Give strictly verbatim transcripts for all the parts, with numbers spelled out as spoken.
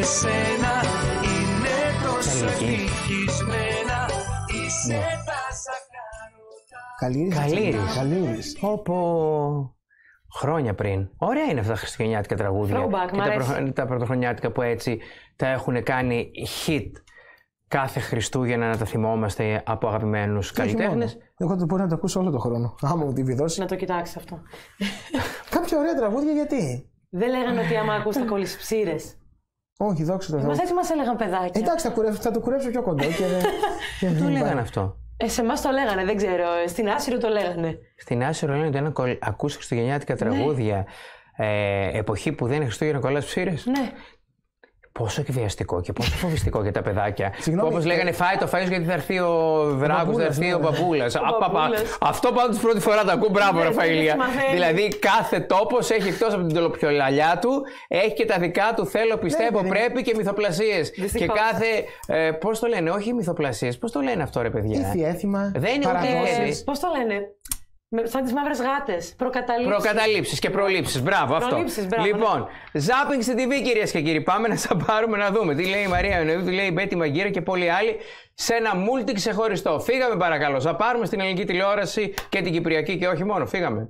σένα είναι τόσο ευτυχισμένα. Είσαι τα σακάρωτα. Καλήρης. Καλήρης. Όπω χρόνια πριν. Ωραία είναι αυτά τα χριστουγεννιάτικα τραγούδια. Throwback, και μ' τα, αρέσει. προ... τα πρωτοχρονιάτικα που έτσι τα έχουν κάνει hit κάθε Χριστούγεννα να τα θυμόμαστε από αγαπημένους καλλιτέχνες. Εγώ το μπορώ να το ακούσω όλο τον χρόνο. Άμα μου τη βιδώσει. Να το κοιτάξεις αυτό. Κάποια ωραία τραγούδια γιατί. Δεν λέγανε ότι άμα ακούς θα κολλήσεις ψήρες. Όχι, δόξα τω Θεώ. Μας έτσι μας έλεγαν παιδάκια. Εντάξει, θα, κουρεύω, θα το κουρέψω πιο κοντά. Και δεν- και Το δεν λέγανε πάει. αυτό. Ε, σε εμάς το λέγανε, δεν ξέρω. Στην Άσυρο το λέγανε. Στην Άσυρο λένε ότι αν κολλ- ακούς χριστουγεννιάτικα τραγούδια ε, εποχή που δεν είναι Χριστούγεννα κολλάς ψήρες. Ναι. Πόσο εκβιαστικό και πόσο φοβιστικό για τα παιδάκια. Συγγνώμη, Όπως ε, λέγανε, φάει το φαΐς γιατί θα έρθει ο Δράκος, θα Μπαμπούλας, έρθει ναι, ο ναι. Μπαμπούλας. Ο Α, πα, πα. Μπαμπούλας. Αυτό πάντως πρώτη φορά το ακούω. Μπράβο, Ναι, Ραφαήλια. δεν μαθαίνει. Δηλαδή, κάθε τόπος έχει εκτός από την τελοπιολαλιά του, έχει και τα δικά του θέλω, πιστεύω, ναι. πρέπει και μυθοπλασίες. Και Δυστυχώς. κάθε. Ε, πώς το λένε, όχι μυθοπλασίες, πώς το λένε αυτό, ρε παιδιά. Ήθη έθιμα. Δεν είναι ούτε παραδόσεις. έθι. Πώς το λένε. Με- Σαν τις μαύρες γάτες. Προκαταλήψεις. Προκαταλήψεις και προλήψεις. Μπράβο, αυτό. Προλήψεις, μπράβο, Λοιπόν, ζάπινγκ στην τι βι, κυρίες και κύριοι. Πάμε να σαμπάρουμε να δούμε τι λέει η Μαρία Ιωνεούδου, τι λέει η Μπέτη Μαγκύρα και πολλοί άλλοι σε ένα μούλτι ξεχωριστό. Φύγαμε, παρακαλώ. Σαπάρουμε στην ελληνική τηλεόραση και την κυπριακή και όχι μόνο. Φύγαμε.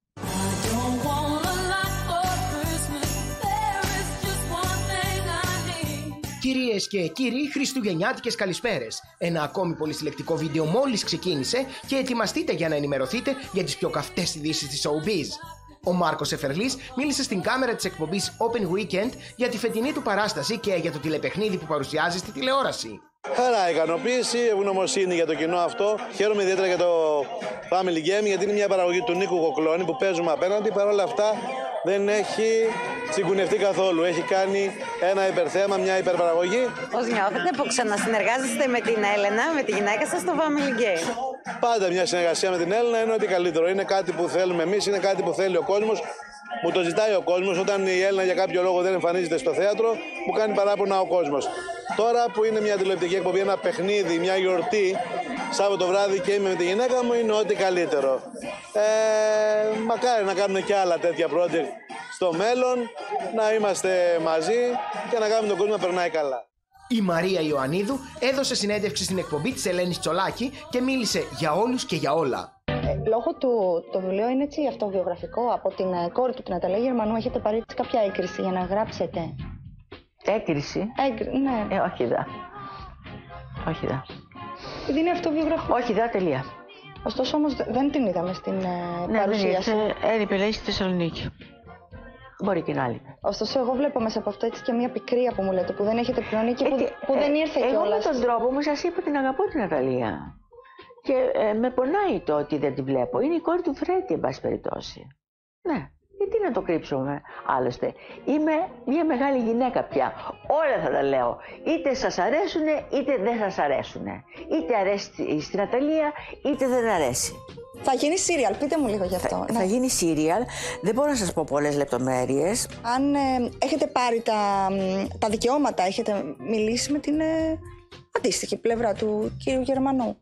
Κυρίες και κύριοι, χριστουγεννιάτικες καλησπέρες. Ένα ακόμη πολυσυλλεκτικό βίντεο μόλις ξεκίνησε και ετοιμαστείτε για να ενημερωθείτε για τις πιο καυτές ειδήσεις της showbiz. Ο Μάρκος Εφερλής μίλησε στην κάμερα της εκπομπής Open Weekend για τη φετινή του παράσταση και για το τηλεπαιχνίδι που παρουσιάζει στη τηλεόραση. Χαρά, ικανοποίηση, ευγνωμοσύνη για το κοινό αυτό. Χαίρομαι ιδιαίτερα για το Family Game γιατί είναι μια παραγωγή του Νίκου Κοκλώνη που παίζουμε απέναντι. Παρ' όλα αυτά δεν έχει τσιγκουνευτεί καθόλου. Έχει κάνει ένα υπερθέαμα, μια υπερπαραγωγή. Πώς νιώθετε που ξανασυνεργάζεστε με την Έλενα, με τη γυναίκα σας στο Family Game? Πάντα μια συνεργασία με την Έλληνα είναι ό,τι καλύτερο. Είναι κάτι που θέλουμε εμείς, είναι κάτι που θέλει ο κόσμος. Μου το ζητάει ο κόσμος. Όταν η Έλληνα για κάποιο λόγο δεν εμφανίζεται στο θέατρο, μου κάνει παράπονα ο κόσμος. Τώρα που είναι μια τηλεοπτική εκπομπή, ένα παιχνίδι, μια γιορτή, Σάββατο βράδυ και είμαι με τη γυναίκα μου, είναι ό,τι καλύτερο. Ε, μακάρι να κάνουμε και άλλα τέτοια project στο μέλλον, να είμαστε μαζί και να κάνουμε τον κόσμο να περνάει καλά. Η Μαρία Ιωαννίδου έδωσε συνέντευξη στην εκπομπή της Ελένης Τσολάκη και μίλησε για όλους και για όλα. Ε, λόγω του το βιβλίο είναι έτσι αυτοβιογραφικό. Από την ε, κόρη του, την Αταλία Γερμανού, έχετε πάρει έτσι κάποια έγκριση για να γράψετε? Έγκριση. Έγκρι... Ναι. Ε, όχι δα. Όχι δα. Επειδή είναι αυτοβιογραφικό. Όχι δα, τελεία. Ωστόσο όμως δε- δεν την είδαμε στην ε, Ναι, δεν παρουσίαση. ήρθε. Έλειπε, λέει, στη Θεσσαλονίκη. Μπορεί και να λείπει. Ωστόσο, εγώ βλέπω μέσα από αυτό έτσι και μια πικρία που μου λέτε, που δεν έχετε πληρώνει και που, που δεν ήρθε Εγώ κιόλας. με τον τρόπο μου σας είπα την αγαπώ την Αταλία. Και ε, με πονάει το ότι δεν τη βλέπω. Είναι η κόρη του Φρέτη, εν πάση περιπτώσει. Ναι, γιατί να το κρύψουμε άλλωστε. Είμαι μια μεγάλη γυναίκα πια. Όλα θα τα λέω. Είτε σας αρέσουν είτε δεν σας αρέσουν. Είτε αρέσει στην Αταλία είτε δεν αρέσει. Θα γίνει σύριαλ, πείτε μου λίγο γι' αυτό. Θα, θα γίνει σύριαλ. Δεν μπορώ να σας πω πολλές λεπτομέρειες. Αν ε, έχετε πάρει τα, μ, τα δικαιώματα, έχετε μιλήσει με την ε, αντίστοιχη πλευρά του κύριου Γερμανού.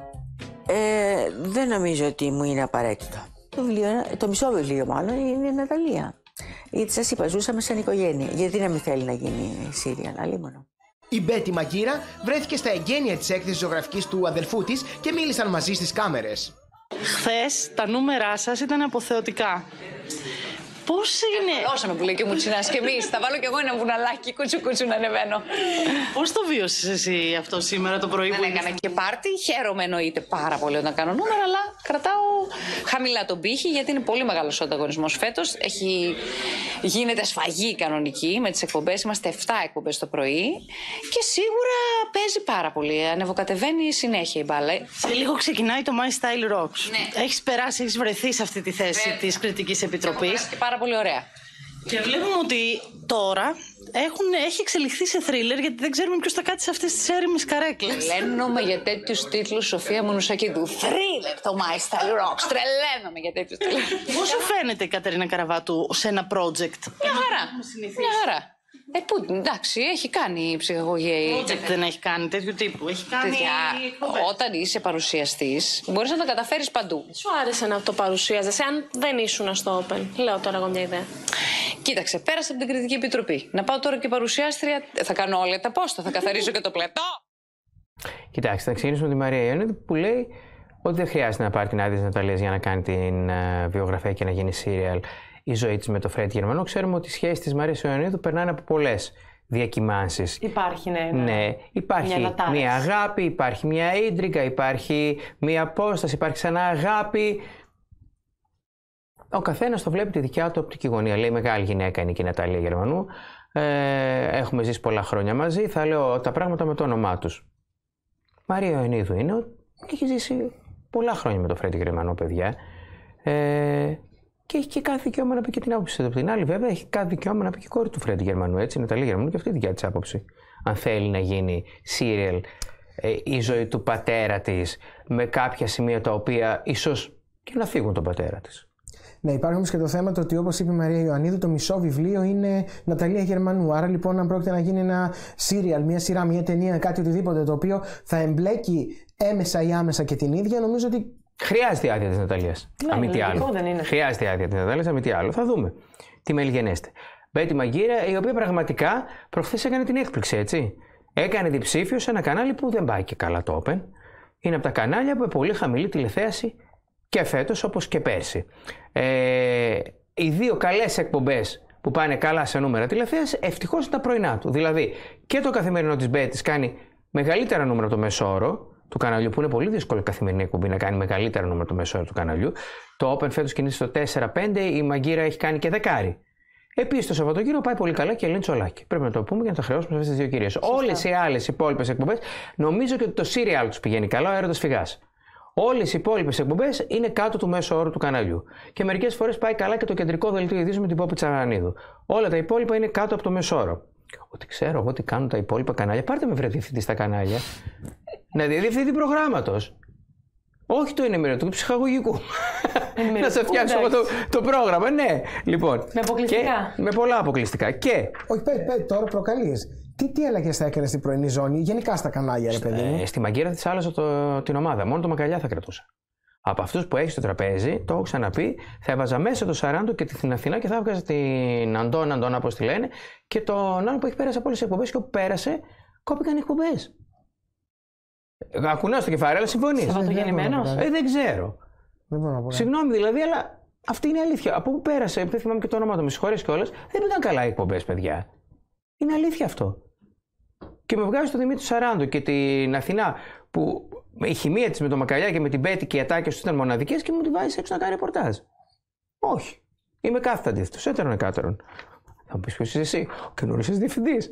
Ε, δεν νομίζω ότι μου είναι απαραίτητο. Το, βιβλίο, το μισό βιβλίο μάλλον είναι η Ναταλία. Γιατί σας είπα, ζούσαμε σαν οικογένεια. Γιατί να μην θέλει να γίνει σύριαλ, αλλήμονο. Η Μπέτη Μαγκύρα βρέθηκε στα εγγένεια της έκθεσης ζωγραφικής του αδελφού της και μίλησαν μαζί στις κάμερες. Χθες τα νούμερά σας ήταν αποθεωτικά. Πώς είναι... Δώσαμε που λέει και μου τσινάς και εμείς. Θα βάλω κι εγώ ένα βουναλάκι κουτσου κουτσου να ανεβαίνω. Πώς το βίωσες εσύ αυτό σήμερα το πρωί που Δεν έκανα και πάρτι. Χαίρομαι εννοείται πάρα πολύ όταν κάνω νούμερα, αλλά κρατάω χαμηλά τον πύχη γιατί είναι πολύ μεγάλος ο ανταγωνισμός φέτος. Έχει... Γίνεται σφαγή κανονική με τις εκπομπές. Είμαστε εφτά εκπομπές το πρωί και σίγουρα παίζει πάρα πολύ. Ανεβοκατεβαίνει συνέχεια η μπάλα. Σε λίγο ξεκινάει το My Style Rocks. Ναι. Έχεις περάσει, έχεις βρεθεί σε αυτή τη θέση Βέβαια. της κριτικής επιτροπής. Και πάρα πολύ ωραία. Και βλέπουμε ότι τώρα έχουν, έχει εξελιχθεί σε θρίλερ γιατί δεν ξέρουμε ποιος θα κάτσει σε αυτές τις έρημες καρέκλες. Τρελαίνομαι για τέτοιους τίτλους, Σοφία Μουνουσακίδου. Θρίλερ το My Style Rocks. Τρελαίνομαι για τέτοιους τίτλους. Πώς σου φαίνεται η Κατερίνα Καραβάτου σε ένα project? Μια χαρά. Μια χαρά. Ε, πού, εντάξει, έχει κάνει ψυχαγωγία η... Project δεν έχει κάνει τέτοιου τύπου. Έχει κάνει Παιδιά, εκπομπές. όταν είσαι παρουσιαστής, μπορείς να τα καταφέρεις παντού. Σου άρεσε να το παρουσίαζεσαι, αν δεν ήσουν στο Open? Λέω τώρα εγώ μια ιδέα. Κοίταξε, πέρασα από την Κριτική Επιτροπή. Να πάω τώρα και παρουσιάστρια. Θα κάνω όλα τα πόστα, θα καθαρίσω και το πλατό. Κοιτάξτε, θα ξεκινήσουμε με τη Μαρία Ιωαννίδου που λέει ότι δεν χρειάζεται να πάρει την άδεια της Ναταλίας για να κάνει την uh, βιογραφία και να γίνει σύριαλ η ζωή της με το Φρέντι Γερμανό. Ξέρουμε ότι οι σχέσεις της Μαρίας Ιωαννίδου περνάνε από πολλές διακυμάνσεις. Υπάρχει, ναι. ναι. ναι υπάρχει μια, μια αγάπη, υπάρχει μια ίντρικα, υπάρχει μια απόσταση, υπάρχει ξανά αγάπη. Ο καθένας το βλέπει τη δικιά του οπτική γωνία. Λέει μεγάλη γυναίκα είναι και η Ναταλία Γερμανού. Ε, έχουμε ζήσει πολλά χρόνια μαζί. Θα λέω τα πράγματα με το όνομά τους. Μαρία Ιωαννίδου είναι ότι έχει ζήσει πολλά χρόνια με το Φρέντι Γερμανό, παιδιά. Ε, και έχει και κάθε δικαίωμα να πει και την άποψη. Από την άλλη, βέβαια, έχει κάθε δικαίωμα να πει και η κόρη του Φρέντι Γερμανού. Έτσι, η Ναταλία Γερμανού και αυτή η δικιά της άποψη. Αν θέλει να γίνει σύριαλ ε, η ζωή του πατέρα της με κάποια σημεία τα οποία ίσως και να φύγουν τον πατέρα της. Ναι, υπάρχει όμως και το θέμα το ότι, όπως είπε η Μαρία Ιωαννίδου, το μισό βιβλίο είναι Ναταλία Γερμανού. Άρα λοιπόν, αν πρόκειται να γίνει ένα σύριαλ, μια σειρά, μια ταινία, κάτι οτιδήποτε το οποίο θα εμπλέκει έμεσα ή άμεσα και την ίδια, νομίζω ότι. Χρειάζεται άδεια της Ναταλίας. Ναι, αμή τι άλλο. δεν είναι. Χρειάζεται άδεια της Ναταλίας, αμή τι άλλο. Θα δούμε. Τι μελγενέστε. Μπέτη Μαγκύρα, η οποία πραγματικά προχθές έκανε την έκπληξη, έτσι. Έκανε διψήφιο σε ένα κανάλι που δεν πάει και καλά το Open. Είναι από τα κανάλια που με πολύ χαμηλή τηλεθέαση. Και φέτος όπως και πέρσι. Ε, οι δύο καλές εκπομπές που πάνε καλά σε νούμερα τηλεθέαση, ευτυχώς είναι τα πρωινά του. Δηλαδή και το καθημερινό της Μπέτης κάνει μεγαλύτερα νούμερα από το μέσο όρο του καναλιού, που είναι πολύ δύσκολο η καθημερινή εκπομπή να κάνει μεγαλύτερα νούμερα από το μέσο όρο του καναλιού. Το Open φέτος κινείται στο τέσσερα πέντε, η Μαγκύρα έχει κάνει και δεκάρι. Επίσης το Σαββατοκύριακο πάει πολύ καλά και η Ελένη Τσολάκη. Πρέπει να το πούμε για να τα χρεώσουμε σε αυτές τις δύο κυρίες. Όλες οι άλλες υπόλοιπες εκπομπές, νομίζω και ότι το σύριαλ τους πηγαίνει καλά, ο Έρωτας Φυγάς. Όλες οι υπόλοιπες εκπομπές είναι κάτω του μέσου όρου του καναλιού. Και μερικές φορές πάει καλά και το κεντρικό δελτίο ειδήσεων με την Πόπη Τσαγανίδου. Όλα τα υπόλοιπα είναι κάτω από το μέσο όρο. Ότι ξέρω εγώ τι κάνουν τα υπόλοιπα κανάλια. Πάρτε με βρε διευθυντή στα κανάλια. Να διευθυντή προγράμματος. Όχι το ενημερωτικού, του ψυχαγωγικού. Να σε φτιάξω εγώ το, το πρόγραμμα, ναι. Λοιπόν, με αποκλειστικά. Και, με πολλά αποκλειστικά. Και. Όχι, πέ, πέ, τώρα προκαλείς. Τι, τι αλλαγές θα έκανε στην πρωινή ζώνη, γενικά στα κανάλια, ρε παιδί μου. Ε, στη Μαγκύρα της άλλαζα το, την ομάδα. Μόνο το Μακαλιά θα κρατούσα. Από αυτούς που έχει στο τραπέζι, το έχω ξαναπεί, θα έβαζα μέσα το Σαράντο και την Αθηνά και θα έβγαζα την Αντώνα, Αντώνα, όπως τη λένε, και τον άλλο που έχει πέρασει από όλες τις εκπομπές και όπου πέρασε, κόπηκαν οι εκπομπές. Ακουνάω στο κεφάλι, αλλά συμφωνείς. Σαββατογεννημένος. Ε, δεν ξέρω. Δεν μπορώ να πω. Συγγνώμη δηλαδή, αλλά αυτή είναι η αλήθεια. Από πού πέρασε, δεν θυμάμαι και το όνομα του, με συγχωρείς κιόλας, δεν πήγαν καλά οι εκπομπές, παιδιά. Είναι αλήθεια αυτό. Και με βγάζει τον Δημήτρη Σαράντο και την Αθηνά που η χημεία της με το Μακαλιά και με την Πέτη και οι ατάκες του ήταν μοναδικές και μου τη βάζει έξω να κάνει ρεπορτάζ. Όχι. Είμαι κάθετα αντίθετος, έτερον εκάτερον. Θα μου πεις ποιος είσαι εσύ, ο καινούργιος σας διευθυντής.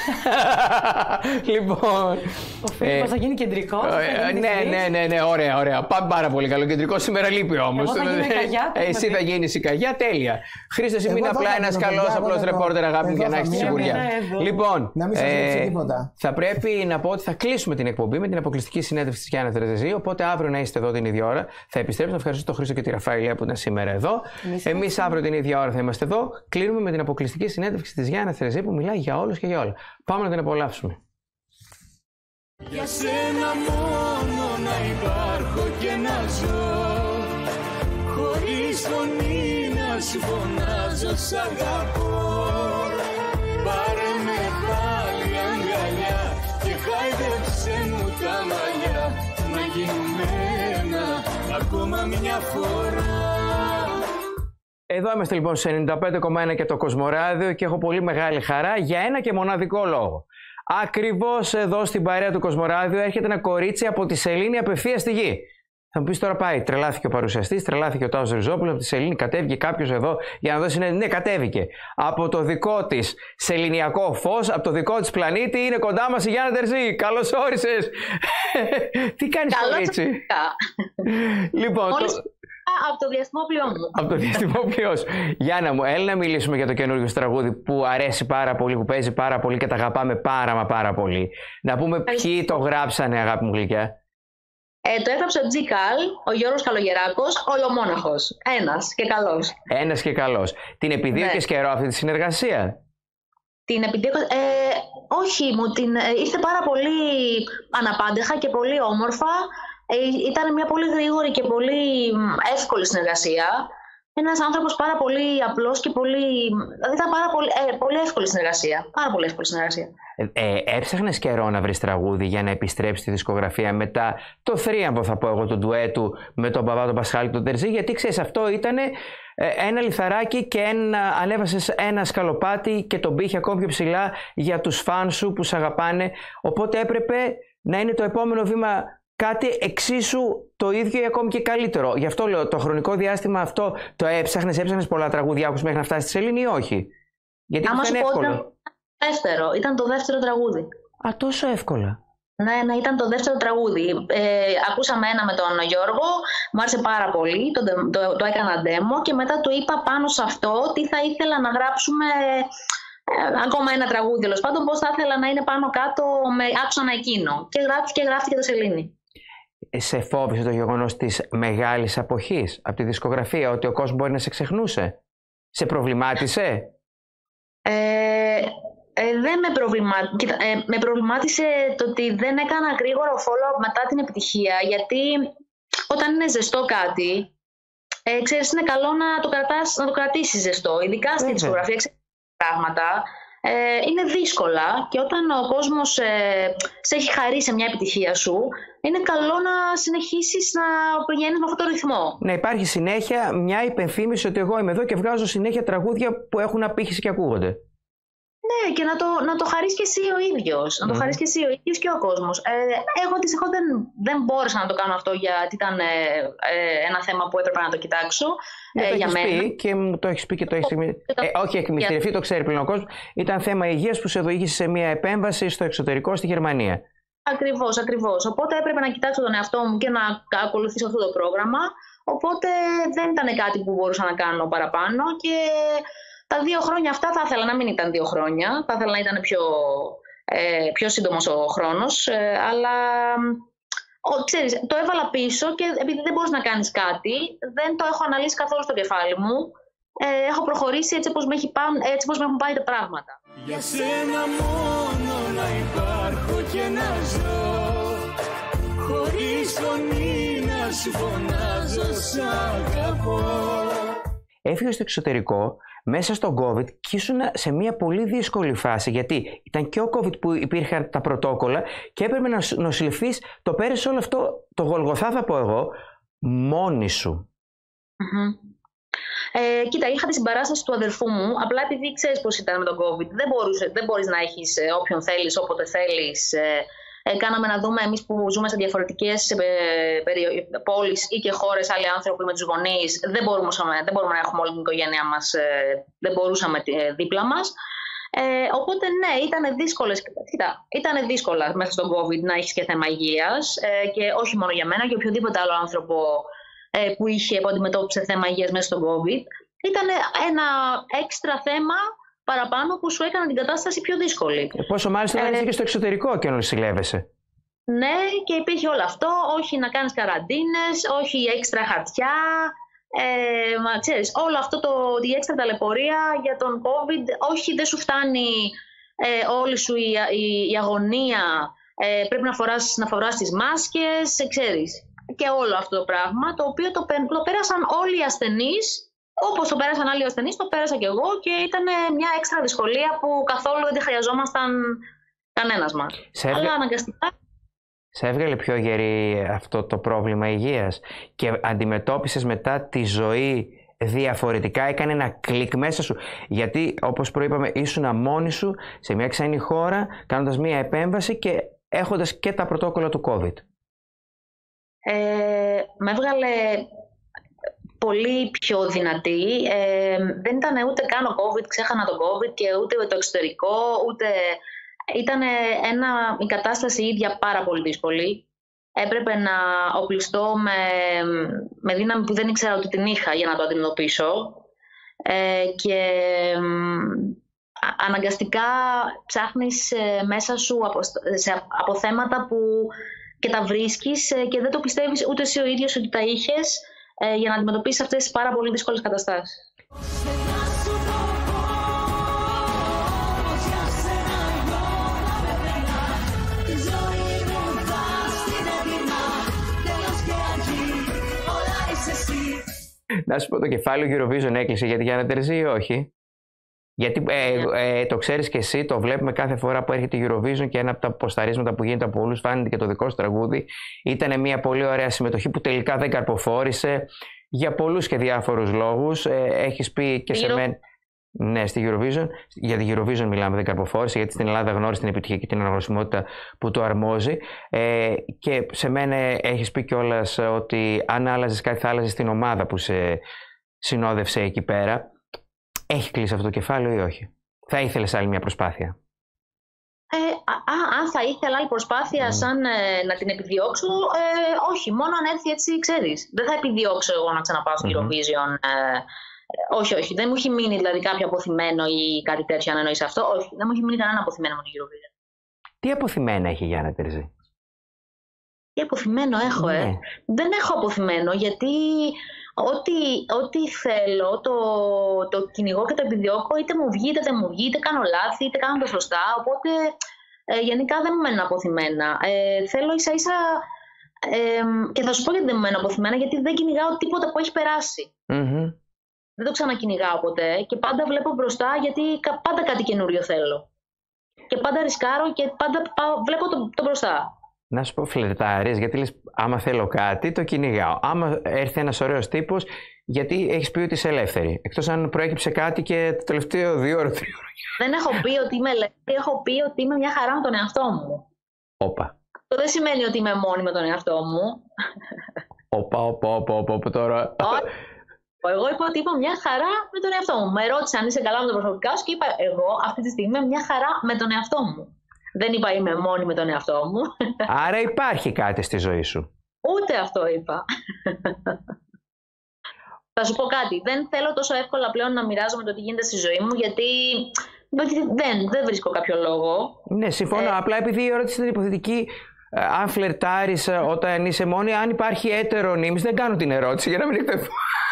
Λοιπόν. Ο φίλος μας θα γίνει κεντρικός. Ναι, ναι, ναι, ναι, ωραία, ωραία. Πάμε πάρα πολύ καλό. Κεντρικό σήμερα λείπει όμως. Εγώ θα γίνω η Καγιά. Εσύ θα γίνεις η Καγιά, τέλεια. Χρήστο, εσύ μην απλά ένας καλός απλός ρεπόρτερ, αγάπη μου, για να έχεις τη σιγουριά. Λοιπόν, θα πρέπει να πω ότι θα κλείσουμε την εκπομπή με την αποκλειστική συνέντευξη της Γιάννα Τερζεζή. Οπότε αύριο να είστε εδώ την ίδια ώρα. Θα επιστρέψω να ευχαριστήσω τον Χρήστο και τη Ραφαήλια που ήταν σήμερα εδώ. Εμείς αύριο την ίδια ώρα θα είμαστε εδώ. Κλείνουμε με την αποκλειστική συνέντευξη της Γιάννα Τερζεζή που μιλάει για όλους και για όλα. Πάμε να την απολαύσουμε. Για σένα μόνο να υπάρχω και να ζω, χωρίς φωνή να σου φωνάζω σ' αγαπώ. Πάρε με πάλι αγκαλιά και χάιδεψε μου τα μαλλιά, να γίνουμε ένα ακόμα μια φορά. Εδώ είμαστε λοιπόν σε ενενήντα πέντε κόμμα ένα και το Κοσμοράδιο και έχω πολύ μεγάλη χαρά για ένα και μοναδικό λόγο. Ακριβώς εδώ στην παρέα του Κοσμοράδιο έρχεται ένα κορίτσι από τη Σελήνη απευθείας στη γη. Θα μου πεις τώρα πάει, τρελάθηκε ο παρουσιαστής, τρελάθηκε ο Τάος Ριζόπουλος, από τη Σελήνη κατέβηκε κάποιος εδώ για να δώσει ναι, ναι, κατέβηκε. Από το δικό της σεληνιακό φως, από το δικό της πλανήτη είναι κοντά μας η Γιάννα Τερζή. Καλώς όρισες. Τι κάνεις κορίτσι? Λοιπόν, Μόλις... το... από το διαστημόπλοιό μου. Από το διαστημόπλοιό σου. Γιάννα μου, έλα να μιλήσουμε για το καινούργιο σου τραγούδι που αρέσει πάρα πολύ, που παίζει πάρα πολύ και τα αγαπάμε πάρα μα πάρα πολύ. Να πούμε ποιοι το γράψανε, αγάπη μου γλυκιά. Ε, το έγραψε ο Τζι Καλ, ο Γιώργος Καλογεράκος, ολομόναχος. Ένας και καλός. Ένας και καλός. Την επιδίωκες ναι. καιρό αυτή τη συνεργασία? Την επιδίωκα... Ε, όχι, μου την... Ε, ήρθε πάρα πολύ αναπάντεχα και πολύ όμορφα. Ε, ήταν μια πολύ γρήγορη και πολύ εύκολη συνεργασία. ένας άνθρωπος πάρα πολύ απλός και πολύ... Δηλαδή ήταν πάρα πολύ, ε, πολύ εύκολη συνεργασία. Πάρα πολύ εύκολη συνεργασία. Ε, έψαχνες καιρό να βρεις τραγούδι για να επιστρέψεις στη δισκογραφία μετά το θρίαμβο, θα πω εγώ, του ντουέτου με τον Παπά τον Πασχάλη τον Τερζή, γιατί ξέρεις, αυτό ήταν ε, ένα λιθαράκι και ένα, ανέβασες ένα σκαλοπάτι και τον πήγε ακόμη πιο ψηλά για τους φαν σου που σε αγαπάνε, οπότε έπρεπε να είναι το επόμενο βήμα κάτι εξίσου το ίδιο ή ακόμη και καλύτερο. Γι' αυτό λέω, το χρονικό διάστημα αυτό το έψαχνες, έψαχνες πολλά τραγούδια άκουσες μέχρι να φτάσεις στη σελήνη ή όχι? Γιατί Άμα ήταν σου πω, εύκολο. ήταν δεύτερο, ήταν το δεύτερο τραγούδι. Α, τόσο εύκολα. Ναι, ναι, ήταν το δεύτερο τραγούδι. Ε, ακούσαμε ένα με τον Γιώργο, μου άρεσε πάρα πολύ, το, το, το έκανα demo και μετά του είπα πάνω σε αυτό τι θα ήθελα να γράψουμε, ε, ακόμα ένα τραγούδι, τέλος πάντων, πώς θα ήθελα να είναι πάνω κάτω με άξονα εκείνο. Και γράφτηκε, γράφτηκε το σελήνη. Σε φόβησε το γεγονός της μεγάλης αποχής από τη δισκογραφία, ότι ο κόσμος μπορεί να σε ξεχνούσε? Σε προβλημάτισε? Ε, ε, δεν με, προβλημά... Κοίτα, ε, με προβλημάτισε το ότι δεν έκανα γρήγορο follow-up μετά την επιτυχία, γιατί όταν είναι ζεστό κάτι, ε, ξέρεις, είναι καλό να το, κρατάς, να το κρατήσεις ζεστό, ειδικά στη δισκογραφία, ξέρεις, πράγματα. Ε, είναι δύσκολα και όταν ο κόσμος ε, σε έχει χαρεί σε μια επιτυχία σου, είναι καλό να συνεχίσεις να πηγαίνεις με αυτόν τον ρυθμό. Να υπάρχει συνέχεια μια υπενθύμηση ότι εγώ είμαι εδώ και βγάζω συνέχεια τραγούδια που έχουν απήχηση και ακούγονται. Ναι, και να το, να το χαρείς και εσύ ο ίδιος. Να το mm. χαρείς και εσύ ο ίδιος και ο κόσμος. Ε, εγώ δυστυχώς δεν, δεν μπόρεσα να το κάνω αυτό, γιατί ήταν ε, ε, ένα θέμα που έπρεπε να το κοιτάξω. Ε, το για έχεις μένα. πει και μου το έχεις πει και το έχεις ε, όχι εκμυστηρευτεί, το ξέρει πλέον ο κόσμος. Ήταν θέμα υγείας που σε οδήγησε σε μια επέμβαση στο εξωτερικό, στη Γερμανία. Ακριβώς, ακριβώς. Οπότε έπρεπε να κοιτάξω τον εαυτό μου και να ακολουθήσω αυτό το πρόγραμμα. Οπότε δεν ήταν κάτι που μπορούσα να κάνω παραπάνω και τα δύο χρόνια αυτά θα ήθελα να μην ήταν δύο χρόνια. Θα ήθελα να ήταν πιο, ε, πιο σύντομος ο χρόνος. Ε, αλλά ο, ξέρεις, το έβαλα πίσω και επειδή δεν μπορείς να κάνεις κάτι, δεν το έχω αναλύσει καθόλου στο κεφάλι μου. Ε, έχω προχωρήσει έτσι όπως με, έχει πά, έτσι όπως με έχουν πάει τα πράγματα. Για σένα μόνο να υπάρχω και να ζω, χωρίς φωνή να σου φωνάζω σ' αγαπώ. Έφυγες στο εξωτερικό μέσα στον COVID και ήσουν σε μια πολύ δύσκολη φάση, γιατί ήταν και ο COVID που υπήρχαν τα πρωτόκολλα και έπρεπε να νοσηλευτείς. Το πέρασες όλο αυτό, το Γολγοθά θα πω εγώ, μόνη σου. Mm-hmm. Ε, κοίτα, είχα τη συμπαράσταση του αδερφού μου, απλά επειδή ξέρεις πώς ήταν με τον COVID, δεν, μπορούσε, δεν μπορείς να έχεις ε, όποιον θέλεις, όποτε θέλεις. Ε, ε, κάναμε να δούμε εμείς που ζούμε σε διαφορετικές ε, περι, πόλεις ή και χώρες, άλλοι άνθρωποι με τους γονείς, δεν μπορούμε, δεν μπορούμε να έχουμε όλη την οικογένειά μας, ε, δεν μπορούσαμε ε, δίπλα μας. Ε, οπότε ναι, ήταν δύσκολες, κοίτα, ήταν δύσκολα μέσα στον COVID να έχεις και θέμα υγείας, ε, και όχι μόνο για μένα, και οποιοδήποτε άλλο άνθρωπο που είχε που αντιμετώπισε θέμα υγείας μέσα στον COVID. Ήταν ένα έξτρα θέμα παραπάνω που σου έκανε την κατάσταση πιο δύσκολη. Πόσο μάλιστα να είσαι και στο εξωτερικό και νοσηλεύεσαι. Ναι, και υπήρχε όλο αυτό, όχι να κάνεις καραντίνες, όχι έξτρα χαρτιά, ε, μα ξέρεις, όλο αυτό το, η έξτρα ταλαιπωρία για τον COVID, όχι, δεν σου φτάνει ε, όλη σου η, η, η αγωνία, ε, πρέπει να φοράς, να φοράς τις μάσκες, ε, ξέρεις. Και όλο αυτό το πράγμα, το οποίο το, το πέρασαν όλοι οι ασθενείς, όπως το πέρασαν άλλοι οι ασθενείς, το πέρασα κι εγώ και ήταν μια έξτρα δυσκολία που καθόλου δεν τη χρειαζόμασταν κανένας μας. Σε έβγα... Αλλά αναγκαστικά... Σε έβγαλε πιο γερή αυτό το πρόβλημα υγείας και αντιμετώπισες μετά τη ζωή διαφορετικά, έκανε ένα κλικ μέσα σου? Γιατί όπως προείπαμε ήσουν μόνη σου σε μια ξένη χώρα, κάνοντας μια επέμβαση και έχοντας και τα πρωτόκολλα του COVID. Ε, με έβγαλε πολύ πιο δυνατή. Ε, δεν ήταν ούτε καν ο COVID, ξέχανα τον COVID και ούτε το εξωτερικό, ούτε... Ήταν ένα, η κατάσταση ίδια πάρα πολύ δύσκολη. Έπρεπε να οπλιστώ με, με δύναμη που δεν ήξερα ότι την είχα για να το αντιμετωπίσω. Ε, και αναγκαστικά ψάχνεις μέσα σου από, σε, από θέματα που και τα βρίσκεις και δεν το πιστεύεις ούτε εσύ ο ίδιος ότι τα είχες, ε, για να αντιμετωπίσεις αυτές τις πάρα πολύ δύσκολες καταστάσεις. Να σου πω, το κεφάλαιο Eurovision έκλεισε για τη Γιάννα Τερζή ή όχι? Γιατί ε, ε, το ξέρεις και εσύ, το βλέπουμε κάθε φορά που έρχεται η Eurovision και ένα από τα ποσταρίσματα που γίνεται από όλους φάνηκε και το δικό σου τραγούδι. Ήταν μια πολύ ωραία συμμετοχή που τελικά δεν καρποφόρησε για πολλούς και διάφορους λόγους. Ε, έχεις πει και σε μένα. Ναι, στη Eurovision. Για τη Eurovision μιλάμε, δεν καρποφόρησε, γιατί στην Ελλάδα γνώρισε την επιτυχία και την αναγνωσιμότητα που του αρμόζει. Ε, και σε μένα έχεις πει κιόλας ότι αν άλλαζες κάτι θα άλλαζες την ομάδα που σε συνόδευσε εκεί πέρα. Έχει κλείσει αυτό το κεφάλαιο ή όχι? Θα ήθελες άλλη μια προσπάθεια? Ε, α, αν θα ήθελα άλλη προσπάθεια mm. σαν ε, να την επιδιώξω, ε, όχι, μόνο αν έρθει έτσι, ξέρεις. Δεν θα επιδιώξω εγώ να ξαναπάω στο mm-hmm. Eurovision. Ε, όχι, όχι. Δεν μου έχει μείνει δηλαδή κάποιο αποθυμένο ή κάτι τέτοιο, αν εννοείς αυτό. Όχι, δεν μου έχει μείνει κανένα αποθυμένο με το Eurovision. Τι αποθυμένα έχει η Γιάννα Τερζή? Τι αποθυμένο έχω, ε. Ναι. Δεν έχω αποθυμένο, γιατί ό,τι, ό,τι θέλω το, το κυνηγώ και το επιδιώκω, είτε μου βγει είτε δεν μου βγει, είτε κάνω λάθη, είτε κάνω το σωστά. Οπότε ε, γενικά δεν μου μένουν αποθυμένα. Ε, θέλω ίσα ίσα. Ε, και θα σου πω γιατί δεν μου μένουν αποθυμένα, γιατί δεν κυνηγάω τίποτα που έχει περάσει. Mm-hmm. Δεν το ξανακυνηγάω ποτέ και πάντα βλέπω μπροστά, γιατί πάντα κάτι καινούριο θέλω. Και πάντα ρισκάρω και πάντα βλέπω το, το μπροστά. Να σου πω, φλερτάρεις, γιατί λες άμα θέλω κάτι το κυνηγάω. Άμα έρθει ένας ωραίος τύπος, γιατί έχεις πει ότι είσαι ελεύθερη. Εκτός αν προέκυψε κάτι και το τελευταίο δύο ώρο, τρία ώρο. Δεν έχω πει ότι είμαι ελεύθερη, έχω πει ότι είμαι μια χαρά με τον εαυτό μου. Όπα. Αυτό δεν σημαίνει ότι είμαι μόνη με τον εαυτό μου. Όπα, όπα, όπα, όπα, τώρα. Εγώ είπα ότι είπα μια χαρά με τον εαυτό μου. Με ρώτησε αν είσαι καλά με το προσωπικά σου και είπα εγώ αυτή τη στιγμή είμαι μια χαρά με τον εαυτό μου. Δεν είπα είμαι μόνη με τον εαυτό μου. Άρα υπάρχει κάτι στη ζωή σου. Ούτε αυτό είπα. Θα σου πω κάτι. Δεν θέλω τόσο εύκολα πλέον να μοιράζομαι το τι γίνεται στη ζωή μου, γιατί δεν, δεν βρίσκω κάποιο λόγο. Ναι, συμφωνώ. Ε... Απλά επειδή η ερώτηση ήταν υποθετική, αν φλερτάρεις όταν είσαι μόνη, αν υπάρχει έτερο νήμις, δεν κάνω την ερώτηση για να μην εκτεθώ.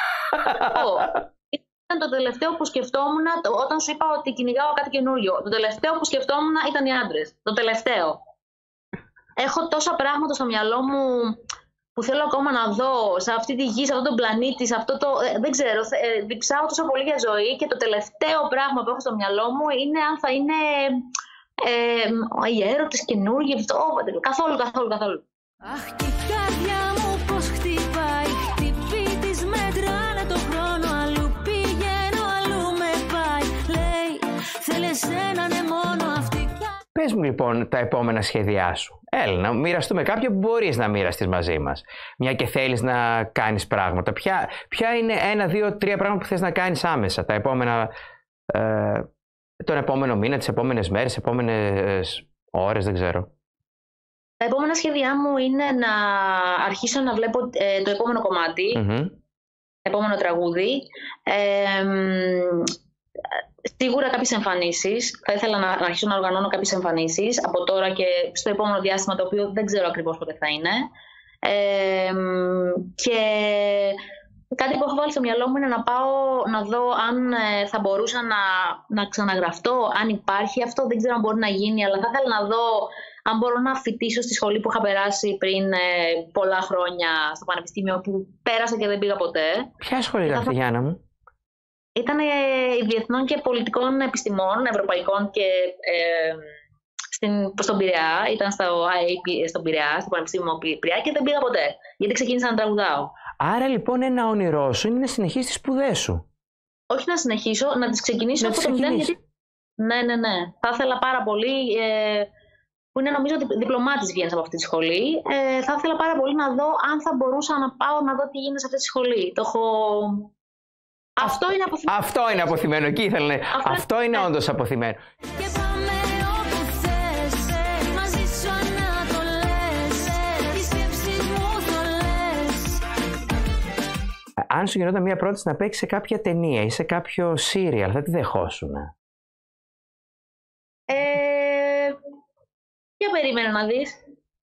Ήταν το τελευταίο που σκεφτόμουν όταν σου είπα ότι κυνηγάω κάτι καινούριο. Το τελευταίο που σκεφτόμουν ήταν οι άντρες. Το τελευταίο. Έχω τόσα πράγματα στο μυαλό μου που θέλω ακόμα να δω σε αυτή τη γη, σε αυτόν τον πλανήτη, σε αυτό το. Ε, δεν ξέρω. Ε, διψάω τόσο πολύ για ζωή και το τελευταίο πράγμα που έχω στο μυαλό μου είναι αν θα είναι. Ε, οι έρωτες καινούργιοι. Καθόλου, καθόλου, καθόλου. Αχ, και η καρδιά μου πώς χτυπάει. Χτυπεί της μέτρανε το χρόνο. Αλλού πηγαίνω, αλλού με πάει. Λέει, θέλεις έναν μόνο αυτή. Πες μου λοιπόν τα επόμενα σχέδιά σου. Έλα, να μοιραστούμε κάποιο που μπορείς να μοιραστείς μαζί μας. Μια και θέλεις να κάνεις πράγματα. Ποια, ποια είναι ένα, δύο, τρία πράγματα που θες να κάνεις άμεσα τα επόμενα, ε, τον επόμενο μήνα, τις επόμενες μέρες, τις επόμενες ώρες, δεν ξέρω. Τα επόμενα σχέδιά μου είναι να αρχίσω να βλέπω ε, το επόμενο κομμάτι, mm-hmm. επόμενο τραγούδι. Ε, Σίγουρα κάποιες εμφανίσεις. Θα ήθελα να, να αρχίσω να οργανώνω κάποιες εμφανίσεις από τώρα και στο επόμενο διάστημα, το οποίο δεν ξέρω ακριβώς πότε θα είναι. Ε, και κάτι που έχω βάλει στο μυαλό μου είναι να πάω να δω αν ε, θα μπορούσα να, να ξαναγραφτώ, αν υπάρχει αυτό. Δεν ξέρω αν μπορεί να γίνει, αλλά θα ήθελα να δω αν μπορώ να φοιτήσω στη σχολή που είχα περάσει πριν ε, πολλά χρόνια στο πανεπιστήμιο, που πέρασα και δεν πήγα ποτέ. Ποια σχολή ήταν αυτή, Γιάννα μου? Ήταν η Διεθνών και Πολιτικών Επιστημών, Ευρωπαϊκών και ε, στην, στον Πειραιά. Ήταν στο άι έι πι στον Πειραιά, στο Πανεπιστήμιο Πειραιά, και δεν πήγα ποτέ, γιατί ξεκίνησα να τραγουδάω. Άρα λοιπόν ένα όνειρό σου είναι να συνεχίσεις τις σπουδές σου. Όχι να συνεχίσω, να τις ξεκινήσω από το μηδέν. Γιατί... Ναι, ναι, ναι. Θα ήθελα πάρα πολύ, ε, που είναι νομίζω ότι διπλωμάτης βγαίνεις από αυτή τη σχολή, ε, θα ήθελα πάρα πολύ να δω αν θα μπορούσα να πάω να δω τι γίνεται σε αυτή τη σχολή. Το έχω... Αυτό είναι αποθυμένο. Αυτό είναι αποθυμένο. Εκεί ήθελα να... Αυτό, Αυτό είναι όντως αποθυμένο. Και πάμε όπου θες, μαζί σου ανατολές, τις σκέψεις μου θολές. Αν σου γινόταν μια πρόταση να παίξεις σε κάποια ταινία ή σε κάποιο σύριαλ, θα τη δεχόσουν? Ε, για περίμενε να δεις.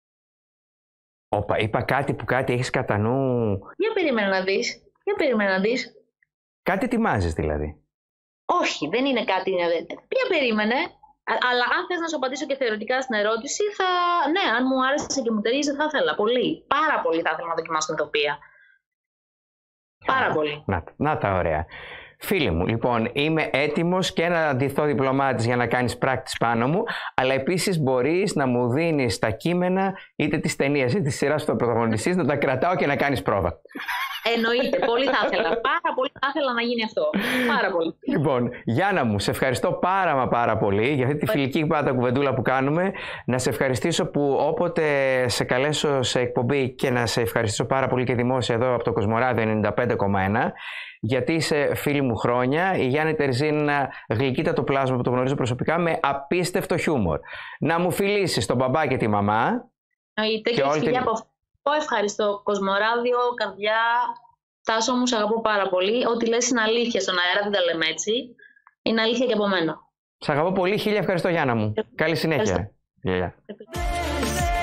Όπα, είπα κάτι που κάτι έχεις κατά νου. Για περίμενε να δεις. Για περίμενε να δεις. Κάτι ετοιμάζεις δηλαδή? Όχι, δεν είναι κάτι. Ποια περίμενε. Αλλά αν θες να σου απαντήσω και θεωρητικά στην ερώτηση, θα. Ναι, αν μου άρεσε και μου ταιριάζει, θα ήθελα πολύ. Πάρα πολύ θα ήθελα να δοκιμάσω την ηθοποιία. Πάρα πολύ. Να, να τα ωραία. Φίλοι μου, λοιπόν, είμαι έτοιμος και να ντυθώ διπλωμάτης για να κάνεις πράκτης πάνω μου, αλλά επίσης μπορείς να μου δίνεις τα κείμενα είτε της ταινίας είτε της σειράς του πρωταγωνιστής, να τα κρατάω και να κάνεις πρόβα. Εννοείται. Πολύ θα ήθελα. Πάρα πολύ θα ήθελα να γίνει αυτό. Πάρα πολύ. Λοιπόν, Γιάννα μου, σε ευχαριστώ πάρα μα πάρα πολύ για αυτή τη φιλική πάντα κουβεντούλα που κάνουμε. Να σε ευχαριστήσω που όποτε σε καλέσω σε εκπομπή, και να σε ευχαριστήσω πάρα πολύ και δημόσια εδώ από το Κοσμοράδιο ενενήντα πέντε κόμμα ένα, γιατί είσαι φίλη μου χρόνια. Η Γιάννη Τερζή είναι ένα γλυκύτατο πλάσμα που το γνωρίζω προσωπικά με απίστευτο χιούμορ. Να μου φιλήσεις τον μπαμπά και τη μαμά. Εννοείται. Και, και όλη την... από αυτό. Ευχαριστώ, Κοσμοράδιο, καρδιά. Τάσο μου, σε αγαπώ πάρα πολύ. Ό,τι λες είναι αλήθεια στον αέρα, δεν τα λέμε έτσι. Είναι αλήθεια και από μένα. Σ' αγαπώ πολύ. Χίλια ευχαριστώ, Γιάννα μου. Καλή συνέχεια. Ευχαριστώ. Yeah.